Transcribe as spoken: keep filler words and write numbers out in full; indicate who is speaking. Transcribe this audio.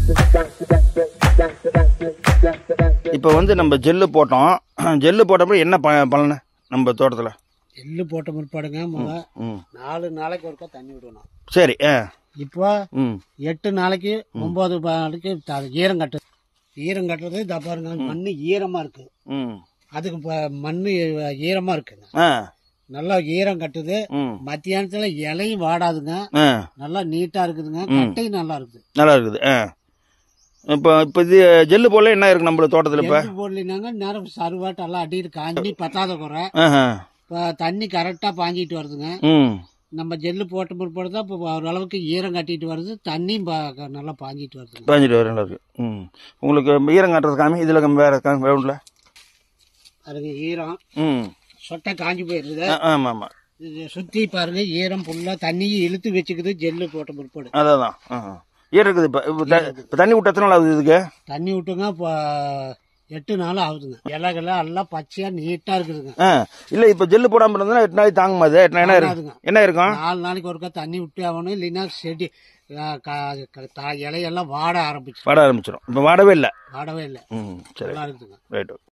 Speaker 1: இப்போ வந்து நம்ம ஜெல்லு போட்டோம். ஜெல்லு போட்டப்போ என்ன பலனு நம்ம தோட்டத்தில்?
Speaker 2: ஜெல்லு போட்ட முற்பாடுங்க முதல் நாலு நாளைக்கு ஒருக்கா தண்ணி விடணும்.
Speaker 1: சரி.
Speaker 2: இப்போ எட்டு நாளைக்கு ஒன்பது நாளைக்கு ஈரம் கட்டுது. ஈரம் கட்டுறது இதை பாருங்க, மண்ணு ஈரமா இருக்கு. அதுக்கு மண்ணு ஈரமா இருக்குங்க, நல்லா ஈரம் கட்டுது. மத்தியானத்துல இலையும் வாடாதுங்க, நல்லா நீட்டா இருக்குதுங்க, கட்டையும் நல்லா இருக்குது. நல்லா இருக்குது.
Speaker 1: இப்போ இப்போ இது ஜெல்லு போடல என்ன இருக்கு நம்ம தோட்டத்தில்? இப்போ
Speaker 2: போடலினாங்க நேரம் சருவாட்டு எல்லாம் அடிட்டு காஞ்சி பத்தாத குறை. இப்போ தண்ணி கரெக்டா பாஞ்சிட்டு வருதுங்க. நம்ம ஜெல்லு போட்ட முற்பாடு தான் இப்போ ஓரளவுக்கு ஈரம் கட்டிட்டு வருது, தண்ணியும் நல்லா பாஞ்சிட்டு வருது.
Speaker 1: பாஞ்சிட்டு வர நல்லா இருக்கு. ம் உங்களுக்கு ஈரம் கட்டுறது காமி. இதில் வேற வேணும்ல
Speaker 2: அதுங்க ஈரம் சொட்டை காஞ்சி போயிருது.
Speaker 1: ஆமாம் ஆமாம்.
Speaker 2: இது சுற்றி பாருங்க, ஈரம் ஃபுல்லாக தண்ணியும் இழுத்து வச்சுக்குது ஜெல்லு போட்ட முற்பாடு.
Speaker 1: அதான் ஈரம் இருக்குது. இப்போ இப்போ தண்ணி விட்டு எத்தனை நாள் ஆகுது இதுக்கு?
Speaker 2: தண்ணி விட்டுங்க இப்போ எட்டு நாள் ஆகுதுங்க. இலைகள்லாம் எல்லாம் பச்சையா நீட்டா இருக்குதுங்க.
Speaker 1: இல்ல இப்ப ஜெல்லு போடாம இருந்தா எட்டு நாளைக்கு தாங்குமா? அது எட்டு நாள் இருக்குங்க. என்ன இருக்கும்?
Speaker 2: நாலு நாளைக்கு ஒருக்கா தண்ணி விட்டு ஆகணும், இல்லைன்னா செடி இலையெல்லாம் வாட ஆரம்பிச்சு வாட
Speaker 1: ஆரம்பிச்சிடும். இப்ப வாடவே இல்லை.
Speaker 2: வாடவே இல்லை.
Speaker 1: ம் சரி,
Speaker 2: நல்லா இருக்குதுங்க.
Speaker 1: ரைட்.